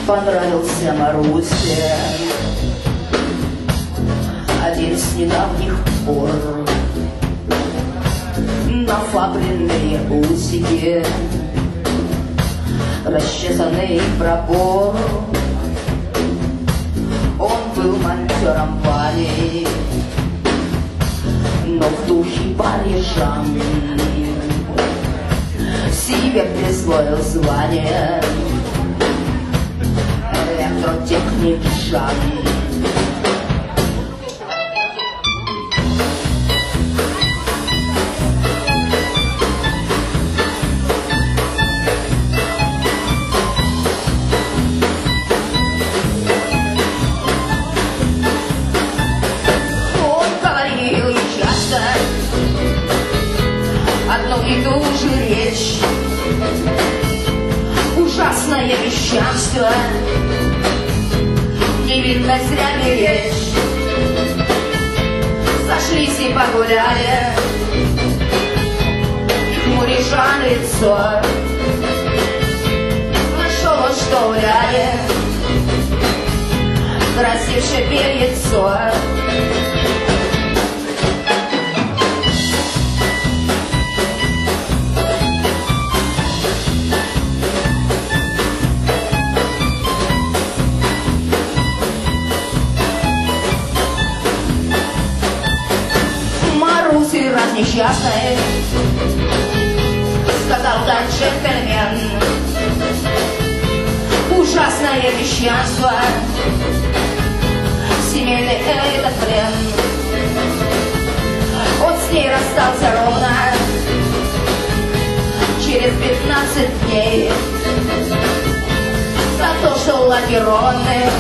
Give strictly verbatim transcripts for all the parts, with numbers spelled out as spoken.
понравился Марусе один с недавних пор. Нафабренные усики, расчесанный пробор. Он был монтером парень, но в духе парижан себе присвоил звание электротехник Жан. Одну и ту же речь, ужасное мещанство, невинно зря беречь. Сошлись и погуляли, мурижан лицо, нашел он, что в ряде красивше перецо. Раз несчастный, сказал так джентльмен, ужасное мещанство, семейный этот плен. Он с ней расстался ровно через пятнадцать дней за то, что лакированных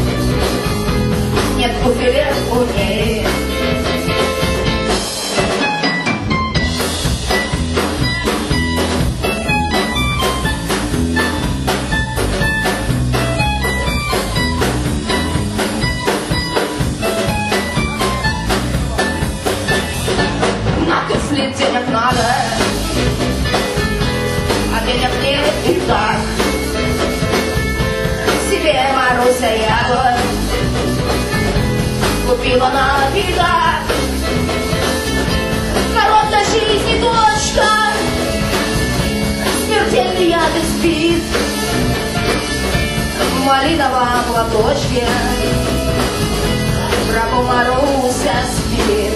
нет буферов у ней. Если денег надо, а денег нет и так. Себе Маруся яблок купила на видах. Короткой жизни дочка, смертельный яд спит в малиновом платочке. Браво, Маруся спит.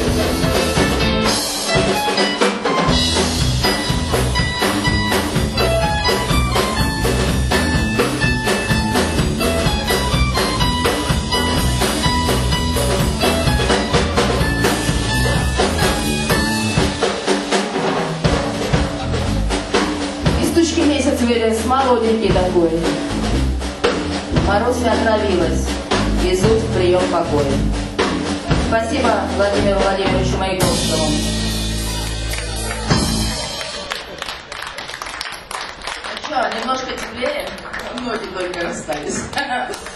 Месяц вырос, молоденький такой. Маруся отравилась, везут в прием покоя. Спасибо Владимиру Владимировичу Маяковскому. Ну что, немножко теплее, ноги только расстались.